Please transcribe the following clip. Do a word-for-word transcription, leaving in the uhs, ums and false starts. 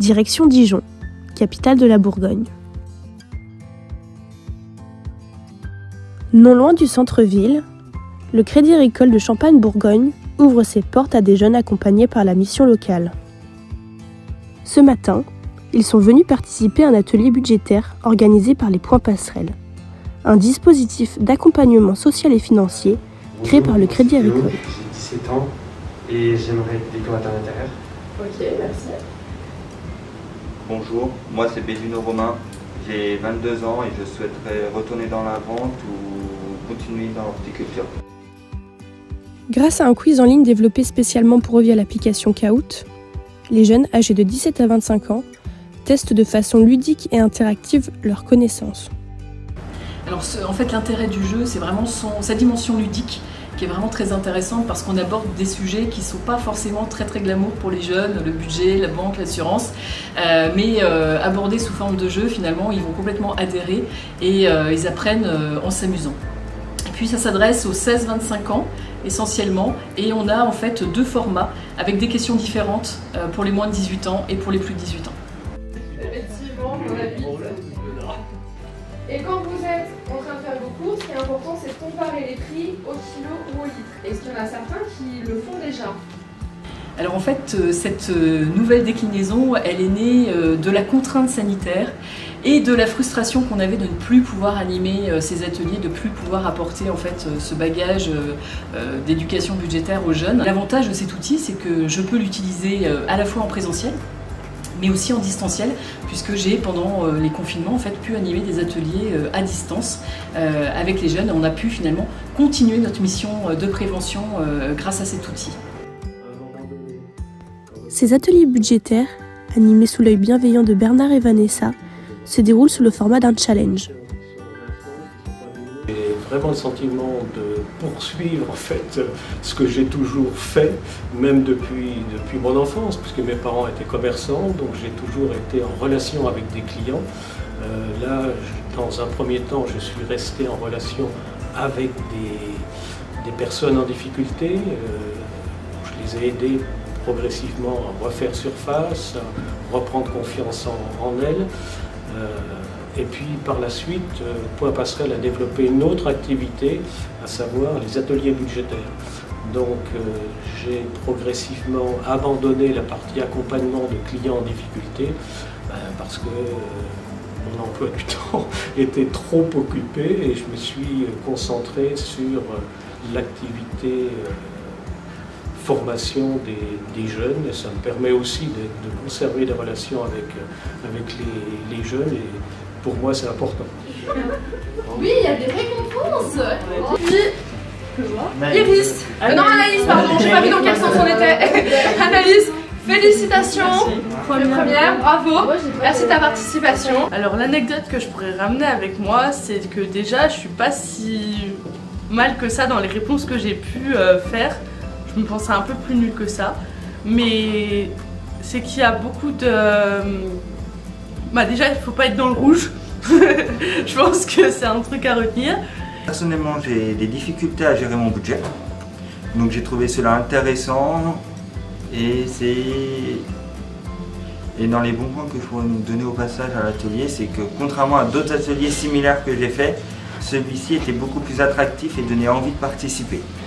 Direction Dijon, capitale de la Bourgogne. Non loin du centre-ville, le Crédit Agricole de Champagne-Bourgogne ouvre ses portes à des jeunes accompagnés par la mission locale. Ce matin, ils sont venus participer à un atelier budgétaire organisé par les Points Passerelles, un dispositif d'accompagnement social et financier créé Bonjour, par le Crédit Agricole. J'ai dix-sept ans et j'aimerais être décorateur d'intérieur. Ok, merci. Bonjour, moi c'est Béduno Romain, j'ai vingt-deux ans et je souhaiterais retourner dans la vente ou continuer dans l'horticulture. Grâce à un quiz en ligne développé spécialement pour eux via l'application Kahoot, les jeunes âgés de dix-sept à vingt-cinq ans testent de façon ludique et interactive leurs connaissances. Alors ce, en fait l'intérêt du jeu c'est vraiment son, sa dimension ludique qui est vraiment très intéressante parce qu'on aborde des sujets qui ne sont pas forcément très très glamour pour les jeunes, le budget, la banque, l'assurance, euh, mais euh, abordés sous forme de jeu finalement ils vont complètement adhérer et euh, ils apprennent euh, en s'amusant. Et puis ça s'adresse aux seize vingt-cinq ans essentiellement et on a en fait deux formats avec des questions différentes euh, pour les moins de dix-huit ans et pour les plus de dix-huit ans. Effectivement, on habite. Et quand vous êtes en train de faire vos courses, ce qui est important, c'est de comparer les prix au kilo ou au litre. Est-ce qu'il y en a certains qui le font déjà? Alors en fait, cette nouvelle déclinaison, elle est née de la contrainte sanitaire et de la frustration qu'on avait de ne plus pouvoir animer ces ateliers, de ne plus pouvoir apporter en fait ce bagage d'éducation budgétaire aux jeunes. L'avantage de cet outil, c'est que je peux l'utiliser à la fois en présentiel, mais aussi en distanciel, puisque j'ai, pendant les confinements, en fait, pu animer des ateliers à distance euh, avec les jeunes. On a pu finalement continuer notre mission de prévention euh, grâce à cet outil. Ces ateliers budgétaires, animés sous l'œil bienveillant de Bernard et Vanessa, se déroulent sous le format d'un challenge. J'ai vraiment le sentiment de poursuivre en fait ce que j'ai toujours fait, même depuis, depuis mon enfance, puisque mes parents étaient commerçants, donc j'ai toujours été en relation avec des clients. Euh, là, dans un premier temps, je suis resté en relation avec des, des personnes en difficulté. Euh, je les ai aidés progressivement à refaire surface, à reprendre confiance en, en elles. Euh, Et puis par la suite, Points Passerelles a développé une autre activité, à savoir les ateliers budgétaires. Donc euh, j'ai progressivement abandonné la partie accompagnement de clients en difficulté ben, parce que euh, mon emploi du temps était trop occupé et je me suis concentré sur euh, l'activité euh, formation des, des jeunes. Et ça me permet aussi de, de conserver des relations avec, avec les, les jeunes. Et, pour moi, c'est important. Oui, il y a des récompenses. Oui. Iris. Euh, non, Anaïs, pardon, j'ai pas vu dans quel sens on était. Anaïs, félicitations. Merci. Première, bravo. Merci de ta participation. Alors, l'anecdote que je pourrais ramener avec moi, c'est que déjà, je suis pas si mal que ça dans les réponses que j'ai pu euh, faire. Je me pensais un peu plus nulle que ça. Mais c'est qu'il y a beaucoup de... Bah déjà, il ne faut pas être dans le rouge. Je pense que c'est un truc à retenir. Personnellement, j'ai des difficultés à gérer mon budget. Donc j'ai trouvé cela intéressant et c'est... Et dans les bons points que je pourrais nous donner au passage à l'atelier, c'est que contrairement à d'autres ateliers similaires que j'ai faits, celui-ci était beaucoup plus attractif et donnait envie de participer.